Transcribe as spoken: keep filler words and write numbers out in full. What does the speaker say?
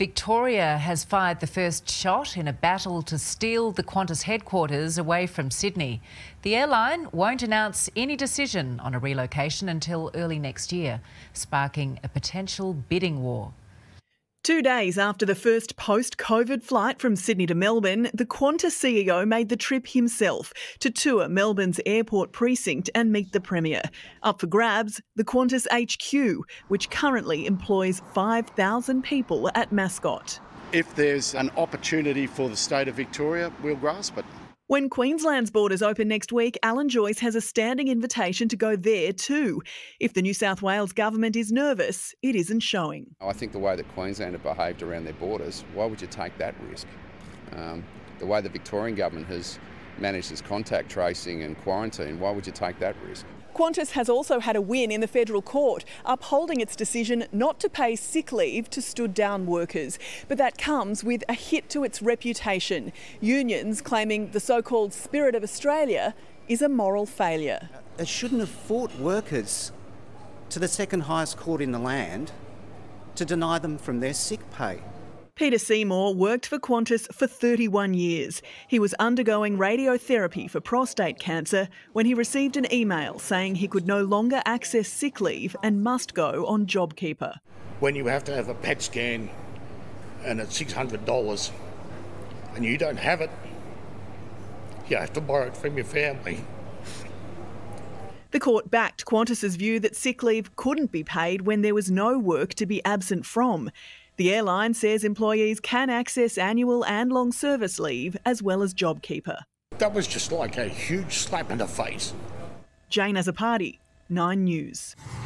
Victoria has fired the first shot in a battle to steal the Qantas headquarters away from Sydney. The airline won't announce any decision on a relocation until early next year, sparking a potential bidding war. Two days after the first post-COVID flight from Sydney to Melbourne, the Qantas C E O made the trip himself to tour Melbourne's airport precinct and meet the Premier. Up for grabs, the Qantas H Q, which currently employs five thousand people at Mascot. If there's an opportunity for the state of Victoria, we'll grasp it. When Queensland's borders open next week, Alan Joyce has a standing invitation to go there too. If the New South Wales government is nervous, it isn't showing. I think the way that Queensland have behaved around their borders, why would you take that risk? Um, the way the Victorian government has managed its contact tracing and quarantine, why would you take that risk? Qantas has also had a win in the federal court, upholding its decision not to pay sick leave to stood-down workers. But that comes with a hit to its reputation. Unions claiming the so-called spirit of Australia is a moral failure. It shouldn't have fought workers to the second highest court in the land to deny them from their sick pay. Peter Seymour worked for Qantas for thirty-one years. He was undergoing radiotherapy for prostate cancer when he received an email saying he could no longer access sick leave and must go on JobKeeper. When you have to have a P E T scan and it's six hundred dollars and you don't have it, you have to borrow it from your family. The court backed Qantas's view that sick leave couldn't be paid when there was no work to be absent from. The airline says employees can access annual and long service leave as well as JobKeeper. That was just like a huge slap in the face. Jane Azzopardi, Nine News.